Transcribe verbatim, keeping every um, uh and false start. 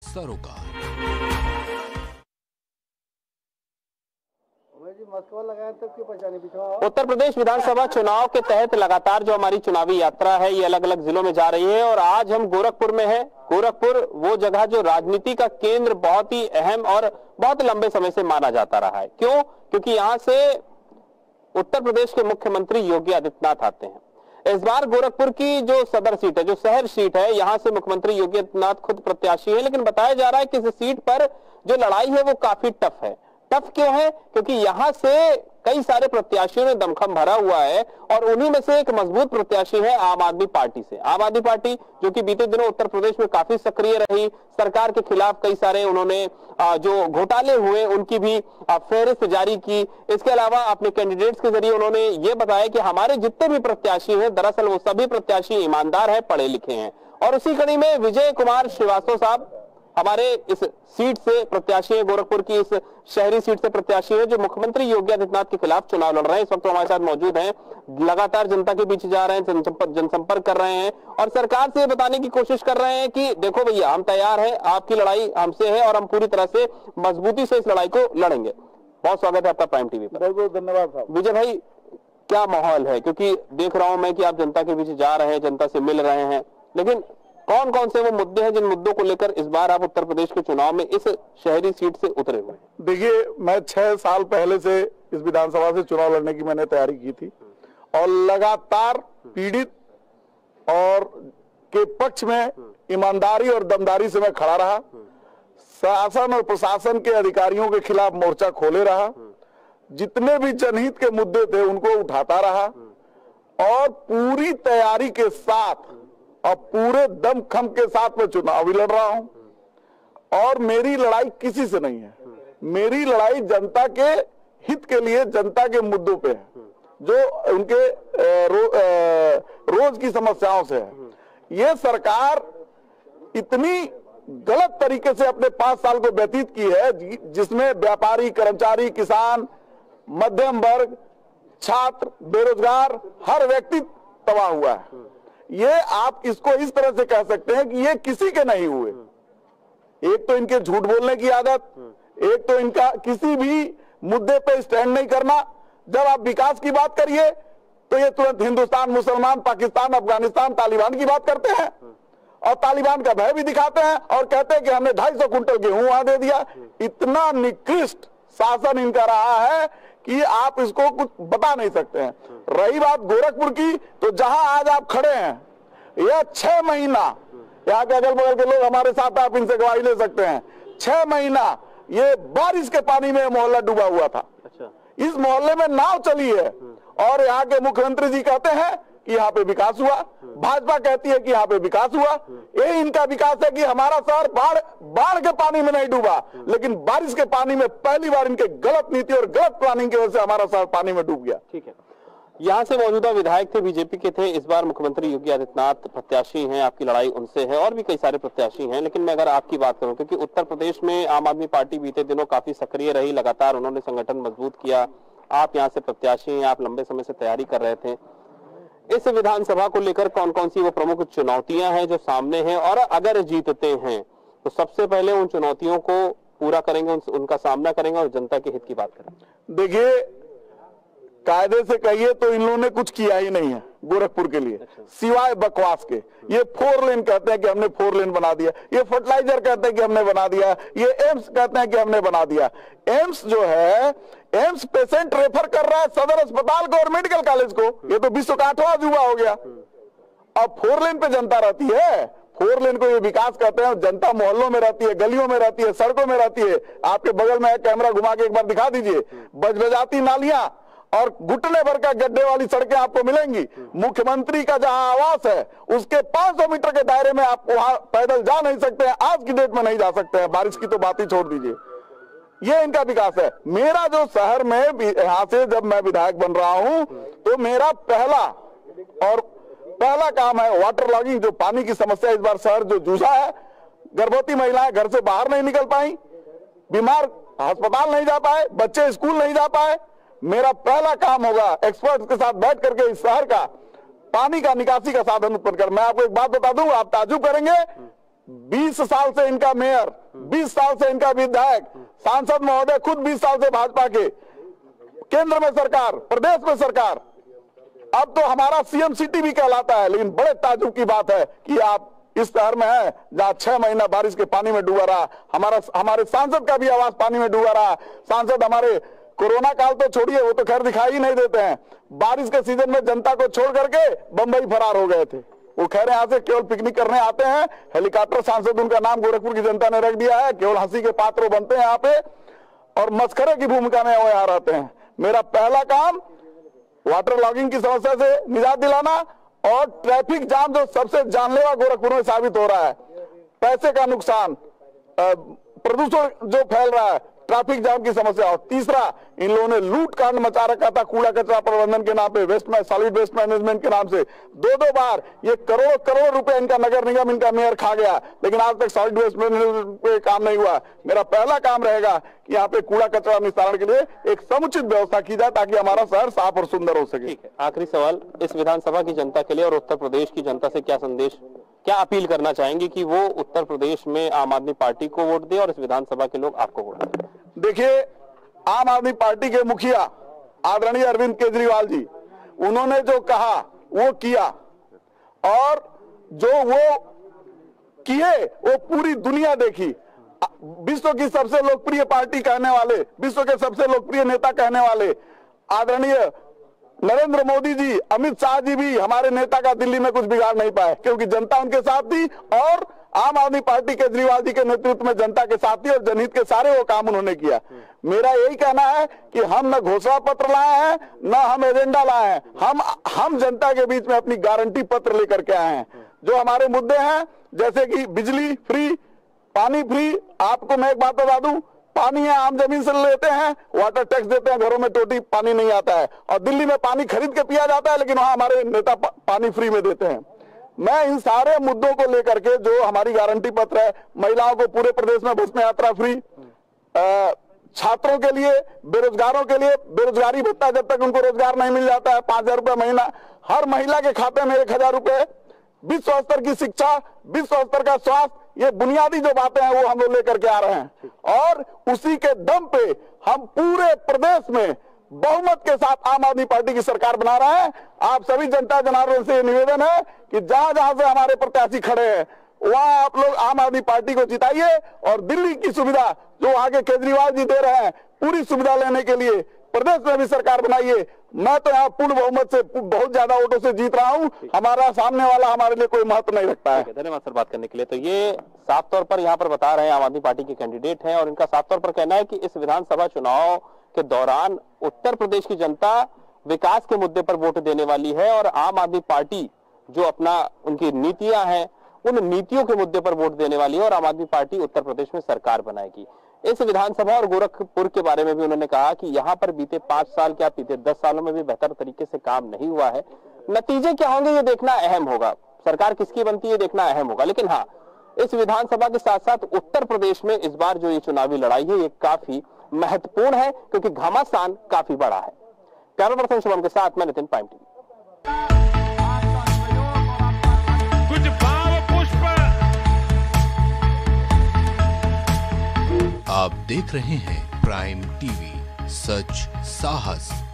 सरोकार। उत्तर प्रदेश विधानसभा चुनाव के तहत लगातार जो हमारी चुनावी यात्रा है ये अलग अलग जिलों में जा रही है और आज हम गोरखपुर में हैं। गोरखपुर वो जगह जो राजनीति का केंद्र बहुत ही अहम और बहुत लंबे समय से माना जाता रहा है। क्यों? क्योंकि यहां से उत्तर प्रदेश के मुख्यमंत्री योगी आदित्यनाथ आते हैं। इस बार गोरखपुर की जो सदर सीट है, जो शहर सीट है, यहां से मुख्यमंत्री योगी आदित्यनाथ खुद प्रत्याशी है, लेकिन बताया जा रहा है कि इस सीट पर जो लड़ाई है वो काफी टफ है। टफ क्यों है? क्योंकि यहां से कई सारे प्रत्याशियों ने दमखम भरा हुआ है और उन्हीं में से एक मजबूत प्रत्याशी है आम आदमी पार्टी से। आम आदमी पार्टी जो कि बीते दिनों उत्तर प्रदेश में काफी सक्रिय रही, सरकार के खिलाफ कई सारे उन्होंने जो घोटाले हुए उनकी भी फेहरिस्त जारी की। इसके अलावा अपने कैंडिडेट्स के जरिए उन्होंने ये बताया कि हमारे जितने भी प्रत्याशी हैं दरअसल वो सभी प्रत्याशी ईमानदार है, पढ़े लिखे हैं। और उसी कड़ी में विजय कुमार श्रीवास्तव साहब हमारे इस सीट से प्रत्याशी है, गोरखपुर की इस शहरी सीट से प्रत्याशी है, जो मुख्यमंत्री योगी आदित्यनाथ के खिलाफ चुनाव लड़ रहे हैं। इस वक्त हमारे साथ मौजूद हैं, लगातार जनता के बीच जा रहे हैं, जनसंपर्क जनसंपर्क कर रहे हैं और सरकार से बताने की कोशिश कर रहे हैं कि देखो भैया, हम तैयार हैं, आपकी लड़ाई हमसे है और हम पूरी तरह से मजबूती से इस लड़ाई को लड़ेंगे। बहुत स्वागत है आपका प्राइम टीवी पर। बहुत बहुत धन्यवाद साहब। विजय भाई, क्या माहौल है? क्योंकि देख रहा हूं मैं कि आप जनता के बीच जा रहे हैं, जनता से मिल रहे हैं, लेकिन कौन कौन से वो मुद्दे हैं जिन मुद्दों को लेकर इस बार आप उत्तर प्रदेश के चुनाव में इस शहरी सीट से उतरे हुए? देखिए, मैं छह साल पहले से इस विधानसभा से चुनाव लड़ने की मैंने तैयारी की थी और लगातार पीड़ित और के पक्ष में ईमानदारी और दमदारी से मैं खड़ा रहा। शासन और प्रशासन के अधिकारियों के खिलाफ मोर्चा खोले रहा, जितने भी जनहित के मुद्दे थे उनको उठाता रहा और पूरी तैयारी के साथ और पूरे दमखम के साथ मैं चुनाव भी लड़ रहा हूं। और मेरी लड़ाई किसी से नहीं है, मेरी लड़ाई जनता के हित के लिए, जनता के मुद्दों पे है, जो उनके रो, रोज की समस्याओं से है। ये सरकार इतनी गलत तरीके से अपने पांच साल को व्यतीत की है, जिसमें व्यापारी, कर्मचारी, किसान, मध्यम वर्ग, छात्र, बेरोजगार, हर व्यक्ति तबाह हुआ है। ये आप इसको इस तरह से कह सकते हैं कि ये किसी के नहीं हुए। एक तो इनके झूठ बोलने की आदत, एक तो इनका किसी भी मुद्दे पे स्टैंड नहीं करना। जब आप विकास की बात करिए तो ये तुरंत हिंदुस्तान, मुसलमान, पाकिस्तान, अफगानिस्तान, तालिबान की बात करते हैं और तालिबान का भय भी दिखाते हैं और कहते हैं कि हमने ढाई सौ कुंटल गेहूं वहां दे दिया। इतना निकृष्ट शासन इनका रहा है कि आप इसको कुछ बता नहीं सकते हैं। रही बात गोरखपुर की, तो जहां आज आप खड़े हैं, यह छह महीना, यहाँ के अगल बगल के लोग हमारे साथ, आप इनसे गवाही ले सकते हैं, छह महीना ये बारिश के पानी में मोहल्ला डूबा हुआ था। अच्छा। इस मोहल्ले में नाव चली है और यहाँ के मुख्यमंत्री जी कहते हैं कि यहाँ पे विकास हुआ, भाजपा कहती है कि यहाँ पे विकास हुआ। ये इनका विकास है कि हमारा शहर बाढ़ बाढ़ के पानी में नहीं डूबा, लेकिन बारिश के पानी में पहली बार इनके गलत नीति और गलत प्लानिंग की वजह से हमारा शहर पानी में डूब गया। ठीक है, यहाँ से मौजूदा विधायक थे, बीजेपी के थे। इस बार मुख्यमंत्री योगी आदित्यनाथ प्रत्याशी हैं, आपकी लड़ाई उनसे है और भी कई सारे प्रत्याशी हैं। लेकिन मैं अगर आपकी बात करूं, क्योंकि उत्तर प्रदेश में आम आदमी पार्टी बीते दिनों काफी सक्रिय रही, लगातार उन्होंने संगठन मजबूत किया। आप यहाँ से प्रत्याशी हैं, आप लंबे समय से तैयारी कर रहे थे। इस विधानसभा को लेकर कौन कौन सी वो प्रमुख चुनौतियां हैं जो सामने हैं, और अगर जीतते हैं तो सबसे पहले उन चुनौतियों को पूरा करेंगे, उन, उनका सामना करेंगे और जनता के हित की बात करेंगे? देखिए, कायदे से कहिए तो इन लोगों ने कुछ किया ही नहीं है गोरखपुर के लिए। अच्छा। सिवाय बकवास के। ये फोर लेन कहते हैं कि हमने फोर लेन बना दिया, ये फर्टिलाइजर कहते हैं कि हमने बना दिया, ये एम्स कहते हैं कि हमने बना दिया। एम्स जो है, एम्स पेशेंट रेफर कर रहा है सदर अस्पताल को और मेडिकल कॉलेज को, ये तो विश्व का आठवां अजूबा हो गया। अब फोर लेन पे जनता रहती है, फोर लेन को ये विकास कहते हैं। जनता मोहल्लों में रहती है, गलियों में रहती है, सड़कों में रहती है। आपके बगल में कैमरा घुमा के एक बार दिखा दीजिए, बजबजाती नालियां और घुटने भर का गड्ढे वाली सड़कें आपको मिलेंगी। मुख्यमंत्री का जहां आवास है उसके पांच सौ मीटर के दायरे में आप वहां पैदल जा नहीं सकते हैं, आज की डेट में नहीं जा सकते हैं। बारिश की तो बात ही छोड़ दीजिए। ये इनका विकास है। मेरा जो शहर में यहां से जब मैं विधायक बन रहा हूं तो मेरा पहला और पहला काम है वाटर लॉगिंग, जो पानी की समस्या इस बार शहर जो जूझा है। गर्भवती महिलाएं घर से बाहर नहीं निकल पाई, बीमार अस्पताल नहीं जा पाए, बच्चे स्कूल नहीं जा पाए। मेरा पहला काम होगा एक्सपर्ट्स के साथ बैठ करके इस शहर का पानी का निकासी का साधन उत्पन्न कर। मैं आपको एक बात बता दूं, आप ताजुब करेंगे, बीस साल से इनका मेयर, बीस साल से इनका विधायक, सांसद महोदय खुद बीस साल से भाजपा के, केंद्र में सरकार, प्रदेश में सरकार, अब तो हमारा सीएम सिटी भी कहलाता है। लेकिन बड़े ताज्जुब की बात है कि आप इस शहर में है जहां छह महीना बारिश के पानी में डूबा रहा, हमारा हमारे सांसद का भी आवास पानी में डूबा रहा। सांसद हमारे कोरोना काल तो छोड़िए, वो तो खैर दिखाई ही नहीं देते हैं, बारिश के सीजन में जनता को छोड़ करके बंबई फरार हो गए थे। वो खैर यहाँ से केवल पिकनिक करने आते हैं, हेलीकॉप्टर सांसद उनका नाम गोरखपुर की जनता ने रख दिया है, केवल हंसी के पात्र बनते हैं यहाँ पे और मस्खरे की भूमिका में वो यहाँ रहते हैं। मेरा पहला काम वाटर लॉगिंग की समस्या से निजात दिलाना और ट्रैफिक जाम जो सबसे जानलेवा गोरखपुर में साबित हो रहा है, पैसे का नुकसान, प्रदूषण जो फैल रहा है, ट्रैफिक जाम की समस्या, और तीसरा इन लोगों ने लूट कांड मचा रखा था कूड़ा कचरा प्रबंधन के नाम पे, वेस्ट में सॉलिड वेस्ट मैनेजमेंट के नाम से दो दो बार ये करोड़ों करोड़ रुपए इनका नगर निगम, इनका मेयर खा गया, लेकिन आज तक सॉलिड वेस्ट मैनेजमेंट पे काम नहीं हुआ। मेरा पहला काम रहेगा कि यहाँ पे कूड़ा कचरा निस्तारण के लिए एक समुचित व्यवस्था की जाए ताकि हमारा शहर साफ और सुंदर हो सके। आखिरी सवाल, इस विधानसभा की जनता के लिए और उत्तर प्रदेश की जनता से क्या संदेश, क्या अपील करना चाहेंगे कि वो उत्तर प्रदेश में आम आदमी पार्टी को वोट दे और इस विधानसभा के लोग आपको वोट दें? देखिए, आम आदमी पार्टी के मुखिया आदरणीय अरविंद केजरीवाल जी, उन्होंने जो कहा वो किया, और जो वो किए वो पूरी दुनिया देखी। विश्व की सबसे लोकप्रिय पार्टी कहने वाले, विश्व के सबसे लोकप्रिय नेता कहने वाले आदरणीय नरेंद्र मोदी जी, अमित शाह जी भी हमारे नेता का दिल्ली में कुछ बिगाड़ नहीं पाए, क्योंकि जनता उनके साथ थी और आम आदमी पार्टी केजरीवाल जी के नेतृत्व में जनता के साथ थी और जनहित के सारे वो काम उन्होंने किया। मेरा यही कहना है कि हम न घोषणा पत्र लाए हैं, न हम एजेंडा लाए हैं, हम हम जनता के बीच में अपनी गारंटी पत्र लेकर के आए हैं। जो हमारे मुद्दे हैं, जैसे कि बिजली फ्री, पानी फ्री, आपको मैं एक बात बता दूं, पानी है आम जमीन से लेते हैं, वाटर टैक्स देते हैं, घरों में टोटी पानी नहीं आता है, और दिल्ली में पानी खरीद के पिया जाता है, लेकिन वहां हमारे नेता पा, पानी फ्री में देते हैं। मैं इन सारे मुद्दों को लेकर के, जो हमारी गारंटी पत्र है, महिलाओं को पूरे प्रदेश में बस में यात्रा फ्री, छात्रों के लिए, बेरोजगारों के लिए बेरोजगारी भत्ता जब तक उनको रोजगार नहीं मिल जाता है पांच हजार रुपया महीना, हर महिला के खाते में एक हजार रुपए, विश्व स्तर की शिक्षा, विश्व स्तर का स्वास्थ्य, ये बुनियादी जो बातें हैं वो हम लोग लेकर के आ रहे हैं, और उसी के दम पे हम पूरे प्रदेश में बहुमत के साथ आम आदमी पार्टी की सरकार बना रहे हैं। आप सभी जनता जनार्दन से निवेदन है कि जहां जहां से हमारे प्रत्याशी खड़े हैं वहां आप लोग आम आदमी पार्टी को जिताइए, और दिल्ली की सुविधा जो आगे केजरीवाल जी दे रहे हैं, पूरी सुविधा लेने के लिए प्रदेश में भी सरकार बनाइए। मैं तो यहाँ पूर्ण बहुमत से बहुत ज्यादा वोटों से जीत रहा हूँ, हमारा सामने वाला हमारे लिए कोई महत्व नहीं रखता है। धन्यवाद सर बात करने के लिए। तो ये साफ तौर पर यहाँ पर बता रहे हैं आम आदमी पार्टी के कैंडिडेट हैं, और इनका साफ तौर पर कहना है कि इस विधानसभा चुनाव के दौरान उत्तर प्रदेश की जनता विकास के मुद्दे पर वोट देने वाली है, और आम आदमी पार्टी जो अपना उनकी नीतियां हैं उन नीतियों के मुद्दे पर वोट देने वाली है, और आम आदमी पार्टी उत्तर प्रदेश में सरकार बनाएगी। इस विधानसभा और गोरखपुर के बारे में भी उन्होंने कहा कि यहाँ पर बीते पांच साल क्या बीते दस सालों में भी बेहतर तरीके से काम नहीं हुआ है। नतीजे क्या होंगे ये देखना अहम होगा, सरकार किसकी बनती है देखना अहम होगा, लेकिन हाँ, इस विधानसभा के साथ साथ उत्तर प्रदेश में इस बार जो ये चुनावी लड़ाई है ये काफी महत्वपूर्ण है, क्योंकि घमासान काफी बड़ा है। कैमरा पर्सन शुभम के साथ मैं नितिन, प्राइम टीवी। कुछ भाव पुष्प आप देख रहे हैं प्राइम टीवी, सच साहस